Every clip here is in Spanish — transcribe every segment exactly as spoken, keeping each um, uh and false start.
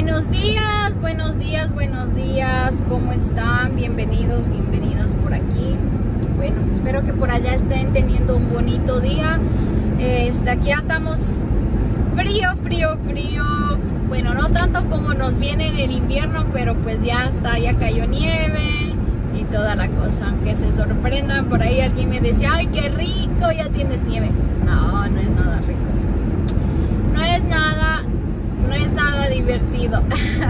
Buenos días, buenos días, buenos días. ¿Cómo están? Bienvenidos, bienvenidas por aquí. Bueno, espero que por allá estén teniendo un bonito día. Este, aquí ya estamos frío, frío, frío. Bueno, no tanto como nos viene en el invierno, pero pues ya está, ya cayó nieve y toda la cosa. Aunque se sorprendan, por ahí alguien me decía, ay, qué rico, ya tienes nieve. No, no es nada rico. No es nada, no es nada divertido.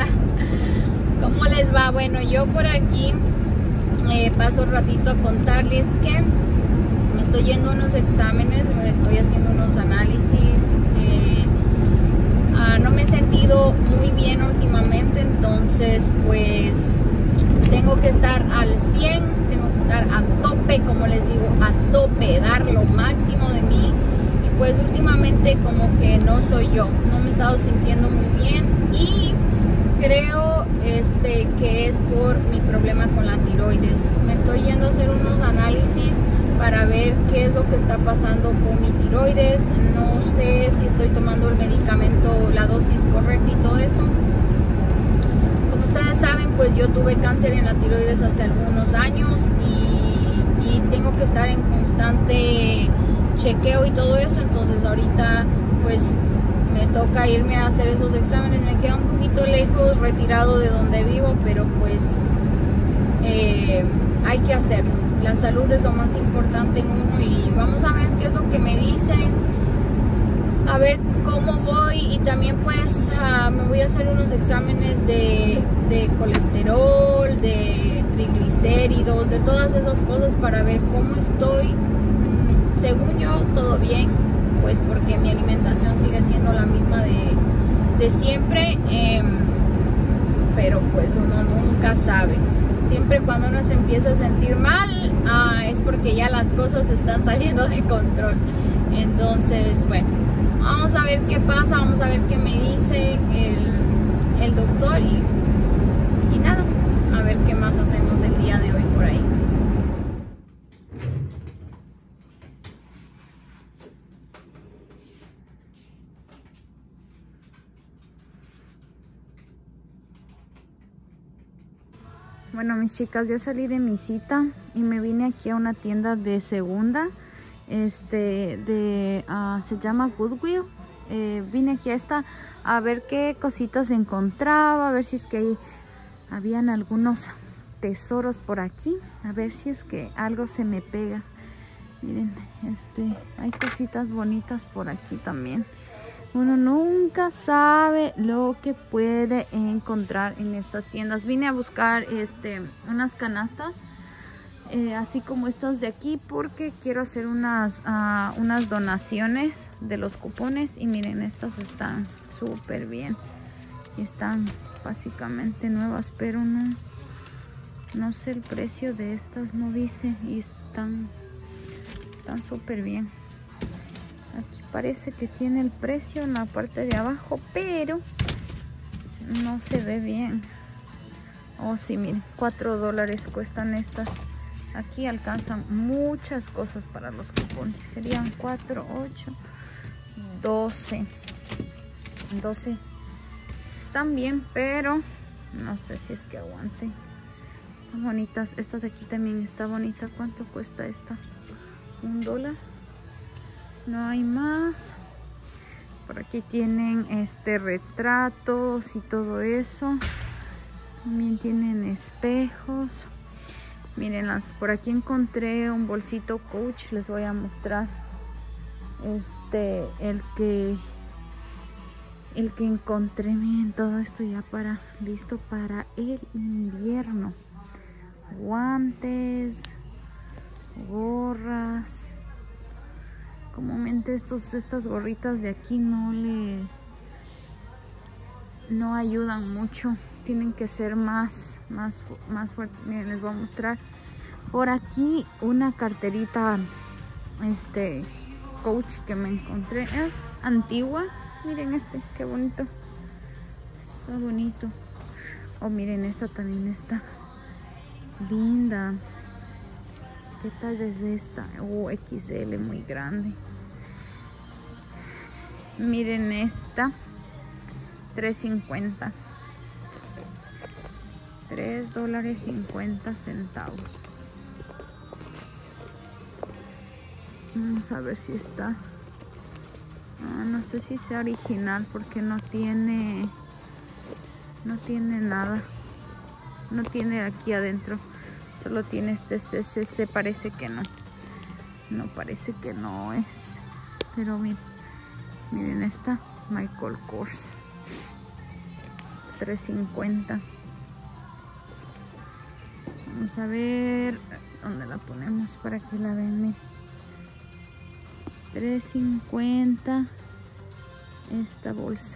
¿Cómo les va? Bueno, yo por aquí eh, paso un ratito a contarles que me estoy yendo a unos exámenes, me estoy haciendo unos análisis. Eh, ah, no me he sentido muy bien últimamente, entonces pues tengo que estar al cien, tengo que estar a tope, como les digo, a tope, dar lo máximo de mí. Y pues últimamente como que no soy yo, no me he estado sintiendo muy bien y creo este, que es por mi problema con la tiroides. Me estoy yendo a hacer unos análisis para ver qué es lo que está pasando con mi tiroides. No sé si estoy tomando el medicamento, la dosis correcta y todo eso. Como ustedes saben, pues yo tuve cáncer en la tiroides hace algunos años y, y tengo que estar en constante chequeo y todo eso. Entonces ahorita pues me toca irme a hacer esos exámenes. Me queda un poquito lejos, retirado de donde vivo, pero pues eh, hay que hacerlo. La salud es lo más importante en uno y vamos a ver qué es lo que me dicen, a ver cómo voy. Y también pues uh, me voy a hacer unos exámenes de, de colesterol, de triglicéridos, de todas esas cosas para ver cómo estoy. Mm, según yo, todo bien, pues porque mi alimentación sigue siendo la misma de, de siempre, eh, pero pues uno nunca sabe. Siempre cuando uno se empieza a sentir mal, ah, es porque ya las cosas están saliendo de control. Entonces, bueno, vamos a ver qué pasa, vamos a ver qué me dice el, el doctor y, y nada, a ver qué más hacemos el día de hoy por ahí. Bueno, mis chicas, ya salí de mi cita y me vine aquí a una tienda de segunda, este, de, uh, se llama Goodwill. Eh, vine aquí a esta a ver qué cositas encontraba, a ver si es que ahí habían algunos tesoros por aquí, a ver si es que algo se me pega. Miren, este, hay cositas bonitas por aquí también. Uno nunca sabe lo que puede encontrar en estas tiendas. Vine a buscar este, unas canastas, eh, así como estas de aquí, porque quiero hacer unas, uh, unas donaciones de los cupones. Y miren, estas están súper bien. Están básicamente nuevas, pero no, no sé el precio de estas, no dice. Y están están súper bien. Aquí parece que tiene el precio en la parte de abajo, pero no se ve bien. Oh, sí, miren, cuatro dólares cuestan estas. Aquí alcanzan muchas cosas para los cupones. Serían cuatro, ocho, doce. doce. Están bien, pero no sé si es que aguante. Están bonitas. Esta de aquí también está bonita. ¿Cuánto cuesta esta? Un dólar. No hay más. Por aquí tienen este retratos y todo eso. También tienen espejos. Miren, las, por aquí encontré un bolsito Coach. Les voy a mostrar. Este, el que el que encontré. Miren, todo esto ya para listo para el invierno. Guantes, gorras. Comúnmente estos, estas gorritas de aquí no le no ayudan mucho. Tienen que ser más, más, más fuertes. Miren, les voy a mostrar por aquí una carterita este Coach que me encontré. Es antigua. Miren este, qué bonito. Está bonito. Oh, miren, esta también está linda. ¿Qué talla es esta? Oh, equis ele, muy grande. Miren esta, tres cincuenta. tres dólares cincuenta centavos. Vamos a ver si está. Ah, no sé si sea original porque no tiene, no tiene nada. No tiene aquí adentro. Solo tiene este C C C. Parece que no. No parece que no es. Pero miren, miren esta Michael Kors. tres cincuenta. Vamos a ver dónde la ponemos para que la vean. tres cincuenta esta bolsa.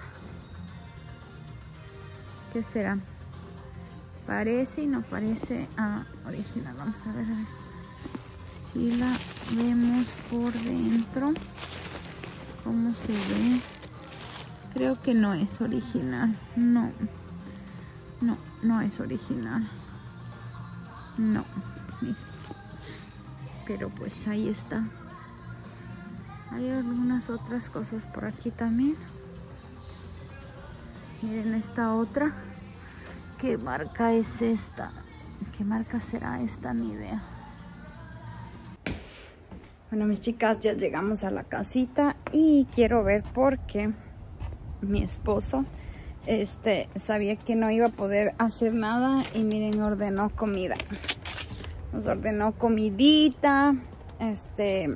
¿Qué será? Parece y no parece ah, original. Vamos a ver, a ver si la vemos por dentro. ¿Cómo se ve? Creo que no es original. No. No, no es original. No. Mira. Pero pues ahí está. Hay algunas otras cosas por aquí también. Miren esta otra. ¿Qué marca es esta? ¿Qué marca será esta? Ni idea. Bueno, mis chicas, ya llegamos a la casita y quiero ver por qué mi esposo este, sabía que no iba a poder hacer nada y miren, ordenó comida. Nos ordenó comidita. Este...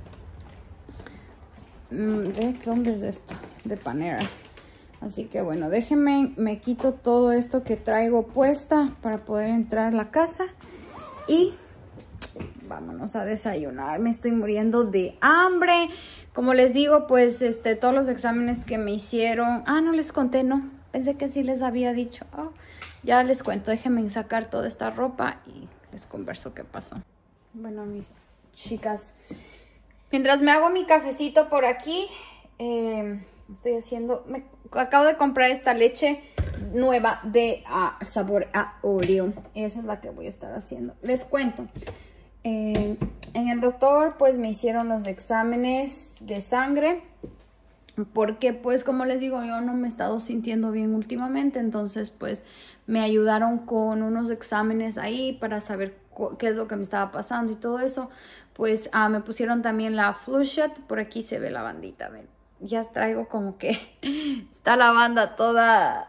¿De dónde es esto? De Panera. Así que bueno, déjenme, me quito todo esto que traigo puesta para poder entrar a la casa y vámonos a desayunar. Me estoy muriendo de hambre. Como les digo, pues este todos los exámenes que me hicieron. Ah, no les conté, no. Pensé que sí les había dicho. Oh, ya les cuento. Déjenme sacar toda esta ropa y les converso qué pasó. Bueno, mis chicas, mientras me hago mi cafecito por aquí, eh, estoy haciendo, me acabo de comprar esta leche nueva de uh, sabor a Oreo. Esa es la que voy a estar haciendo. Les cuento. Eh, en el doctor pues me hicieron los exámenes de sangre. Porque pues como les digo, yo no me he estado sintiendo bien últimamente. Entonces pues me ayudaron con unos exámenes ahí para saber qué es lo que me estaba pasando y todo eso. Pues uh, me pusieron también la flu shot. Por aquí se ve la bandita, ven. Ya traigo como que está la banda toda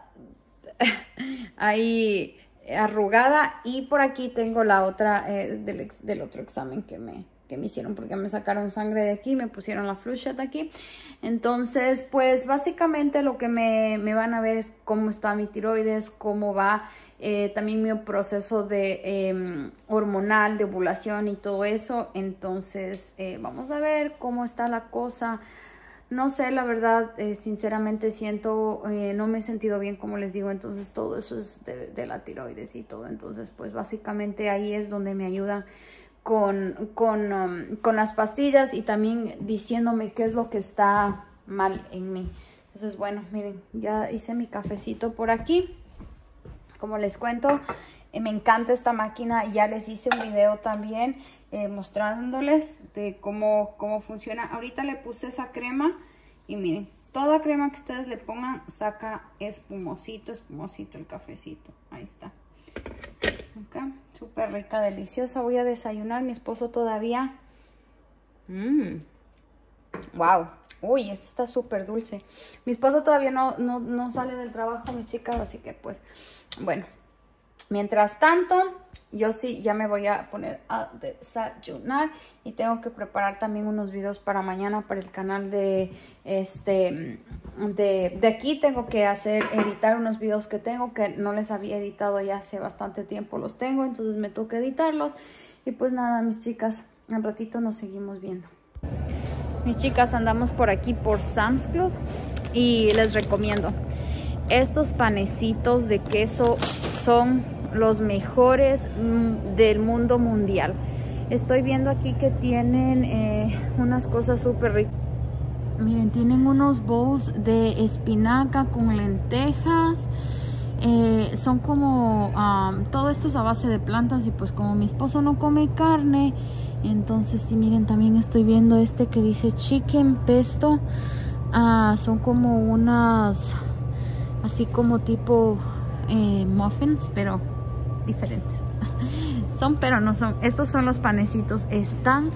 ahí arrugada. Y por aquí tengo la otra eh, del, ex, del otro examen que me, que me hicieron. Porque me sacaron sangre de aquí, me pusieron la flu shot aquí. Entonces pues básicamente lo que me, me van a ver es cómo está mi tiroides, cómo va eh, también mi proceso de eh, hormonal, de ovulación y todo eso. Entonces eh, vamos a ver cómo está la cosa. No sé, la verdad, eh, sinceramente siento, eh, no me he sentido bien, como les digo. Entonces todo eso es de, de la tiroides y todo. Entonces pues básicamente ahí es donde me ayudan con, con, um, con las pastillas y también diciéndome qué es lo que está mal en mí. Entonces bueno, miren, ya hice mi cafecito por aquí. Como les cuento, eh, me encanta esta máquina. Ya les hice un video también eh, mostrándoles de cómo, cómo funciona. Ahorita le puse esa crema y miren, toda crema que ustedes le pongan saca espumosito, espumosito el cafecito. Ahí está. Okay. Súper rica, deliciosa. Voy a desayunar. Mi esposo todavía. Mmm. Wow. Uy, esta está súper dulce. Mi esposo todavía no, no, no sale del trabajo, mis chicas. Así que pues, bueno. Mientras tanto, yo sí ya me voy a poner a desayunar. Y tengo que preparar también unos videos para mañana para el canal de este de, de aquí. Tengo que hacer, editar unos videos que tengo que no les había editado ya hace bastante tiempo. Los tengo, entonces me toca editarlos. Y pues nada, mis chicas, al ratito nos seguimos viendo. Mis chicas, andamos por aquí por Sam's Club y les recomiendo. Estos panecitos de queso son los mejores del mundo mundial. Estoy viendo aquí que tienen eh, unas cosas súper ricas. Miren, tienen unos bowls de espinaca con lentejas. Eh, son como, um, todo esto es a base de plantas y pues como mi esposo no come carne, entonces sí, miren, también estoy viendo este que dice chicken pesto. Uh, son como unas, así como tipo eh, muffins, pero diferentes. Son, pero no son. Estos son los panecitos. Están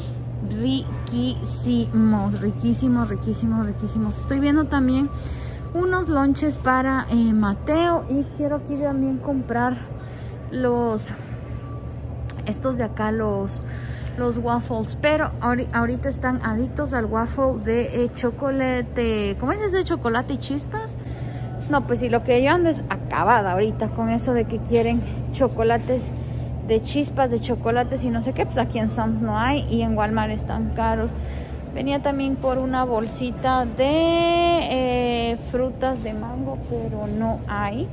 riquísimos, riquísimos, riquísimos, riquísimos. Estoy viendo también unos lonches para eh, Mateo. Y quiero aquí también comprar los... Estos de acá, los... los waffles, pero ahorita están adictos al waffle de eh, chocolate. ¿Cómo es ese de chocolate y chispas? No, pues sí, lo que yo ando es acabada ahorita con eso de que quieren chocolates de chispas, de chocolates y no sé qué. Pues aquí en Sam's no hay y en Walmart están caros. Venía también por una bolsita de eh, frutas de mango, pero no hay.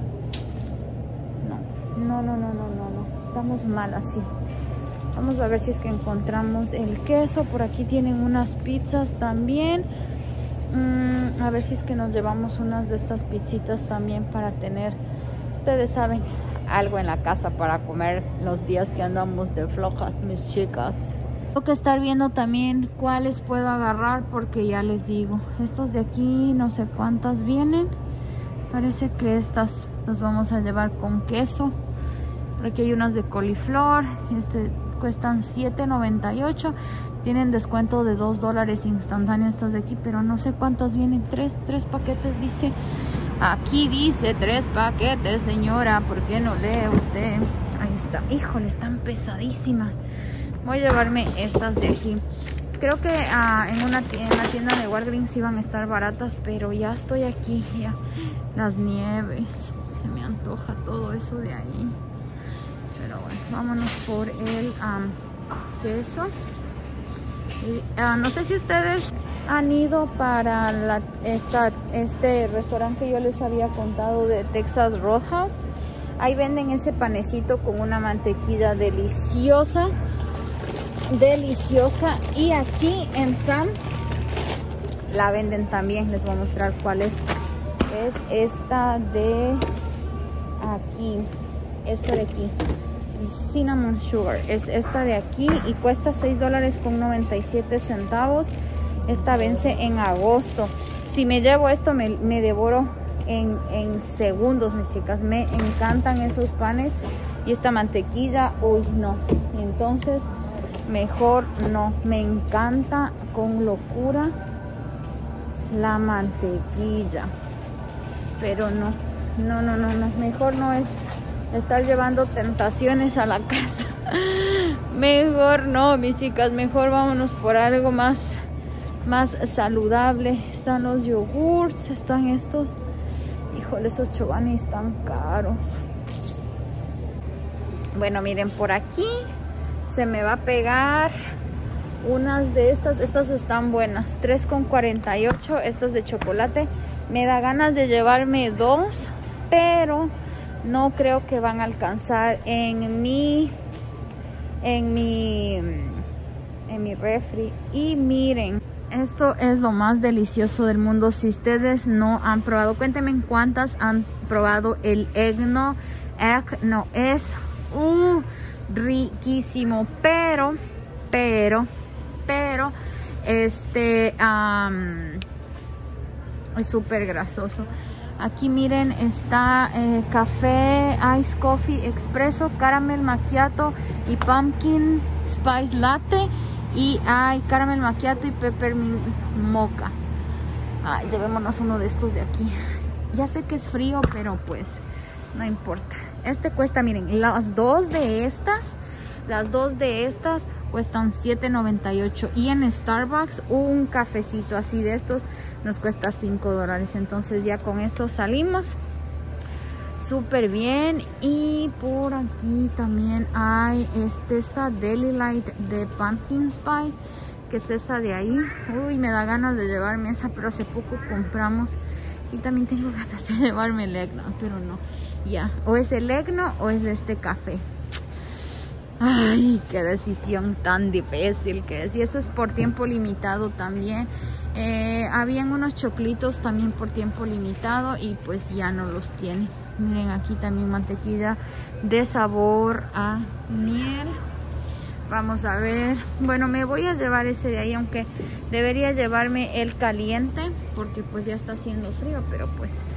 No, no, no, no, no, no, no. Estamos mal así. Vamos a ver si es que encontramos el queso. Por aquí tienen unas pizzas también. Mm, a ver si es que nos llevamos unas de estas pizzitas también para tener, ustedes saben, algo en la casa para comer los días que andamos de flojas, mis chicas. Tengo que estar viendo también cuáles puedo agarrar porque ya les digo, estas de aquí no sé cuántas vienen. Parece que estas las vamos a llevar con queso. Por aquí hay unas de coliflor. Este cuestan siete noventa y ocho. Tienen descuento de dos dólares instantáneo estas de aquí, pero no sé cuántas vienen. Tres, tres paquetes dice. Aquí dice tres paquetes, señora. ¿Por qué no lee usted? Ahí está. Híjole, están pesadísimas. Voy a llevarme estas de aquí. Creo que uh, en, una en la tienda de Walgreens iban a estar baratas, pero ya estoy aquí. Ya. Las nieves. Se me antoja todo eso de ahí. Pero bueno, vámonos por el um, queso. Y, uh, no sé si ustedes han ido para la, esta, este restaurante que yo les había contado de Texas Roadhouse. Ahí venden ese panecito con una mantequilla deliciosa. Deliciosa. Y aquí en Sam's la venden también. Les voy a mostrar cuál es. Es esta de aquí. Esta de aquí. Cinnamon Sugar. Es esta de aquí y cuesta seis dólares con noventa y siete centavos. Esta vence en agosto. Si me llevo esto me, me devoro en, en segundos, mis chicas. Me encantan esos panes. Y esta mantequilla, uy, no. Entonces, mejor no. Me encanta con locura la mantequilla. Pero no. No, no, no, no. Mejor no es estar llevando tentaciones a la casa. Mejor no, mis chicas. Mejor vámonos por algo más, más saludable. Están los yogurts, están estos. Híjole, esos Chobani están caros. Bueno, miren, por aquí se me va a pegar unas de estas. Estas están buenas. tres con cuarenta y ocho. Estas de chocolate. Me da ganas de llevarme dos, pero no creo que van a alcanzar en mi en mi en mi refri. Y miren, esto es lo más delicioso del mundo. Si ustedes no han probado, cuéntenme cuántas han probado el eggnog. No, es uh, riquísimo, pero pero pero este um, es súper grasoso. Aquí miren, está eh, café, ice coffee expreso, caramel macchiato y pumpkin spice latte. Y hay caramel macchiato y peppermint mocha. Ay, llevémonos uno de estos de aquí. Ya sé que es frío, pero pues no importa. Este cuesta, miren, las dos de estas, las dos de estas cuestan siete noventa y ocho. Y en Starbucks un cafecito así de estos nos cuesta cinco dólares. Entonces ya con esto salimos súper bien. Y por aquí también hay este, esta Deli Light de Pumpkin Spice, que es esa de ahí. Uy, me da ganas de llevarme esa, pero hace poco compramos. Y también tengo ganas de llevarme el eggnog, pero no. Ya, o es el eggnog o es este café. Ay, qué decisión tan difícil que es. Y esto es por tiempo limitado también. Eh, habían unos choclitos también por tiempo limitado y pues ya no los tiene. Miren, aquí también mantequilla de sabor a miel. Vamos a ver. Bueno, me voy a llevar ese de ahí, aunque debería llevarme el caliente porque pues ya está haciendo frío, pero pues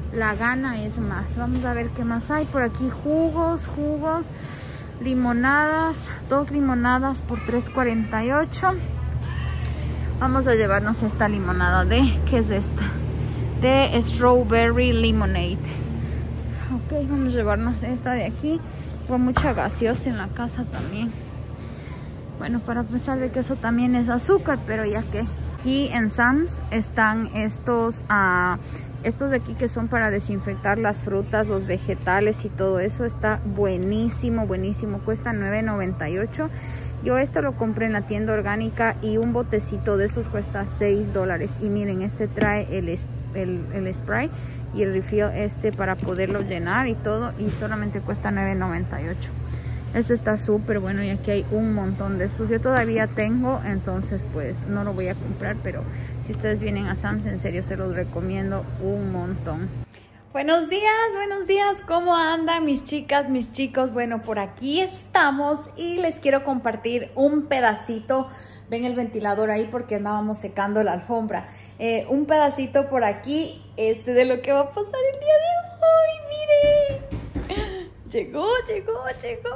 la gana es más. Vamos a ver qué más hay por aquí. Jugos, jugos, limonadas, dos limonadas por tres cuarenta y ocho. Vamos a llevarnos esta limonada de, ¿qué es esta? De Strawberry Lemonade. Ok, vamos a llevarnos esta de aquí. Fue mucha gaseosa en la casa también. Bueno, para pesar de que eso también es azúcar, pero ya que aquí en Sam's están estos, uh, estos de aquí que son para desinfectar las frutas, los vegetales y todo eso. Está buenísimo, buenísimo. Cuesta nueve noventa y ocho. Yo esto lo compré en la tienda orgánica y un botecito de esos cuesta seis dólares. Y miren, este trae el, el, el spray y el refill este para poderlo llenar y todo. Y solamente cuesta nueve noventa y ocho. Este está súper bueno y aquí hay un montón de estos. Yo todavía tengo, entonces pues no lo voy a comprar. Pero si ustedes vienen a Sam's, en serio se los recomiendo un montón. Buenos días, buenos días, ¿cómo andan mis chicas, mis chicos? Bueno, por aquí estamos y les quiero compartir un pedacito. Ven el ventilador ahí porque andábamos secando la alfombra. Eh, un pedacito por aquí este, de lo que va a pasar el día de hoy, miren. Llegó, llegó, llegó.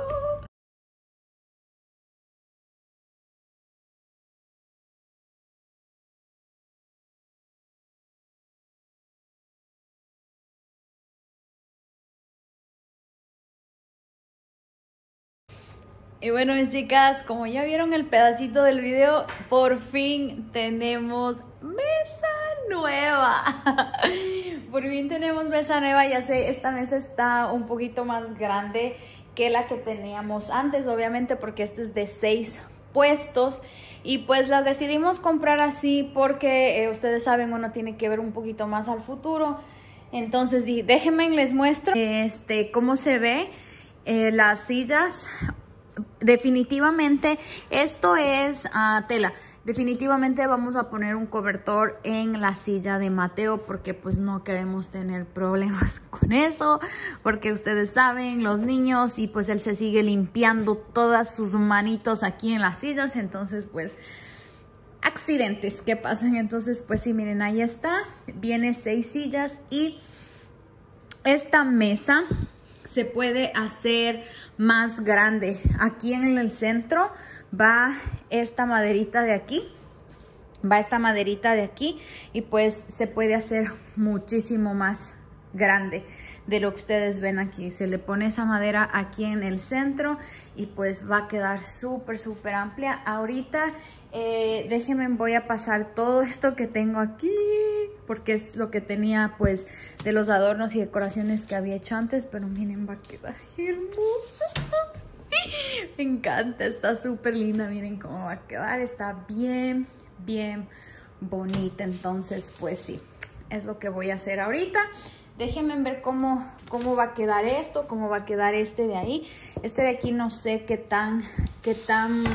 Y bueno, mis chicas, como ya vieron el pedacito del video, por fin tenemos mesa nueva. Por fin tenemos mesa nueva. Ya sé, esta mesa está un poquito más grande que la que teníamos antes, obviamente porque esta es de seis puestos. Y pues la decidimos comprar así porque eh, ustedes saben, uno tiene que ver un poquito más al futuro. Entonces déjenme les muestro este, cómo se ve eh, las sillas. Definitivamente esto es uh, tela. Definitivamente vamos a poner un cobertor en la silla de Mateo porque pues no queremos tener problemas con eso, porque ustedes saben, los niños, y pues él se sigue limpiando todas sus manitos aquí en las sillas, entonces pues accidentes que pasan. Entonces pues sí, miren, ahí está, viene seis sillas y esta mesa se puede hacer más grande. Aquí en el centro va esta maderita de aquí. Va esta maderita de aquí. Y pues se puede hacer muchísimo más grande de lo que ustedes ven aquí. Se le pone esa madera aquí en el centro y pues va a quedar súper, súper amplia. Ahorita eh, déjenme, voy a pasar todo esto que tengo aquí, porque es lo que tenía pues de los adornos y decoraciones que había hecho antes. Pero miren, va a quedar hermosa. Me encanta, está súper linda. Miren cómo va a quedar, está bien, bien bonita. Entonces pues sí, es lo que voy a hacer ahorita. Déjenme ver cómo, cómo va a quedar esto, cómo va a quedar este de ahí. Este de aquí no sé qué tan, qué tan,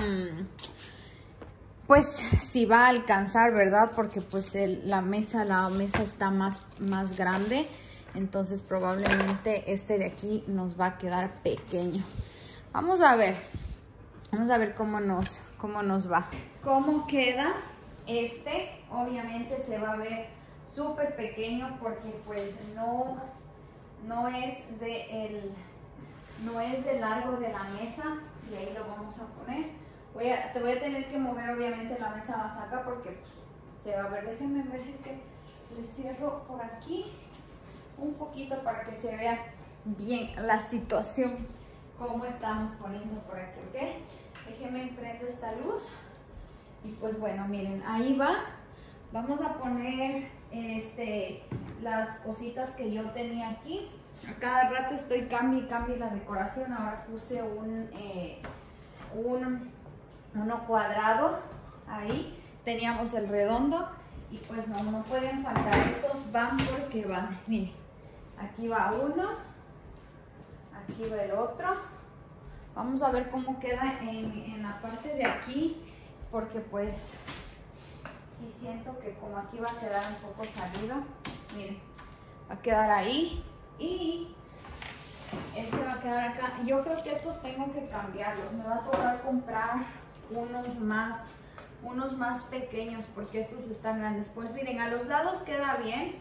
pues si va a alcanzar, ¿verdad? Porque pues el, la mesa, la mesa está más, más grande. Entonces probablemente este de aquí nos va a quedar pequeño. Vamos a ver, vamos a ver cómo nos, cómo nos va. Cómo queda este, obviamente se va a ver súper pequeño porque pues no, no es de el, no es de largo de la mesa. Y ahí lo vamos a poner. Voy a, te voy a tener que mover obviamente la mesa más acá porque pues, se va a ver. Déjenme ver si es que le cierro por aquí un poquito para que se vea bien la situación, cómo estamos poniendo por aquí, ¿ok? Déjenme prendo esta luz. Y pues bueno, miren, ahí va. Vamos a poner este, las cositas que yo tenía aquí. A cada rato estoy cambio y cambio la decoración. Ahora puse un, eh, un uno cuadrado ahí. Teníamos el redondo y pues no, no pueden faltar. Estos van porque van. Miren, aquí va uno, aquí va el otro. Vamos a ver cómo queda en, en la parte de aquí, porque pues sí siento que como aquí va a quedar un poco salido. Miren, va a quedar ahí y este va a quedar acá. Yo creo que estos tengo que cambiarlos. Me va a tocar comprar unos más, unos más pequeños porque estos están grandes. Pues miren, a los lados queda bien,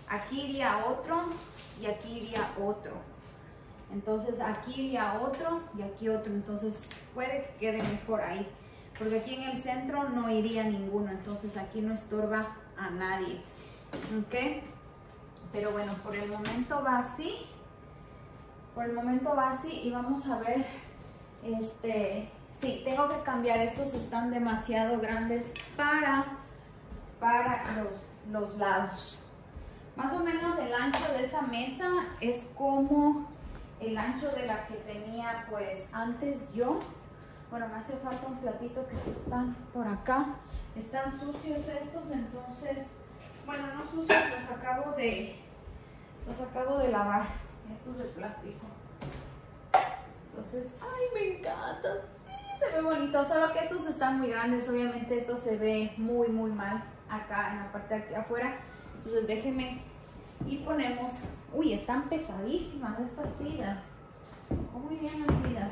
aquí iría otro y aquí iría otro. Entonces aquí iría otro y aquí otro. Entonces puede que quede mejor ahí. Porque aquí en el centro no iría ninguno. Entonces aquí no estorba a nadie. ¿Ok? Pero bueno, por el momento va así. Por el momento va así. Y vamos a ver. Este... Sí, tengo que cambiar. Estos están demasiado grandes para, para los, los lados. Más o menos el ancho de esa mesa es como el ancho de la que tenía pues antes yo. Bueno, me hace falta un platito que están por acá. Están sucios estos, entonces, bueno, no sucios, los acabo de, los acabo de lavar. Estos de plástico. Entonces, ay, me encanta. Sí, se ve bonito, solo que estos están muy grandes. Obviamente esto se ve muy, muy mal acá en la parte de aquí afuera. Entonces déjenme y ponemos, uy, están pesadísimas estas sillas, muy bien las sillas.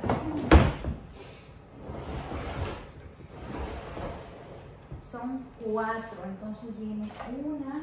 Son cuatro, entonces viene una,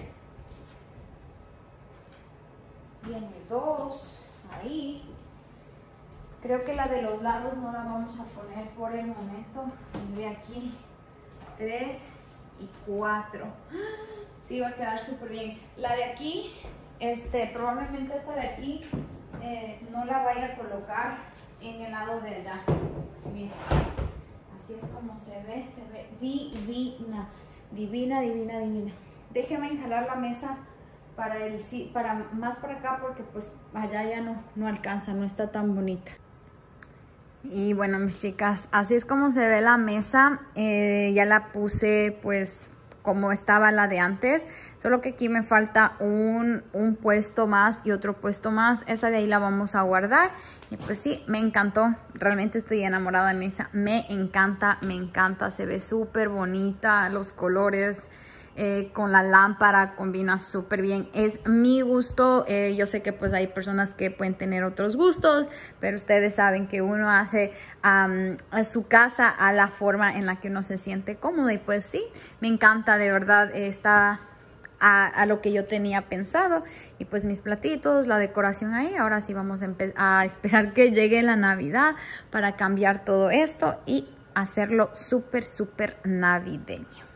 viene dos, ahí. Creo que la de los lados no la vamos a poner por el momento. Viene aquí tres y cuatro. Sí, va a quedar súper bien. La de aquí, este, probablemente esta de aquí eh, no la vaya a colocar en el lado de allá. Miren, así es como se ve, se ve divina, divina, divina, divina. Déjenme enjalar la mesa para, el, para más para acá porque pues allá ya no, no alcanza, no está tan bonita. Y bueno, mis chicas, así es como se ve la mesa. Eh, ya la puse pues como estaba la de antes, solo que aquí me falta un, un puesto más y otro puesto más. Esa de ahí la vamos a guardar. Y pues sí, me encantó, realmente estoy enamorada de mi mesa, me encanta, me encanta, se ve súper bonita, los colores eh, con la lámpara combina súper bien, es mi gusto. eh, yo sé que pues hay personas que pueden tener otros gustos, pero ustedes saben que uno hace um, a su casa a la forma en la que uno se siente cómodo. Y pues sí, me encanta, de verdad, está a, a lo que yo tenía pensado. Y pues mis platitos, la decoración ahí. Ahora sí vamos a, a esperar que llegue la Navidad para cambiar todo esto y hacerlo súper, súper navideño.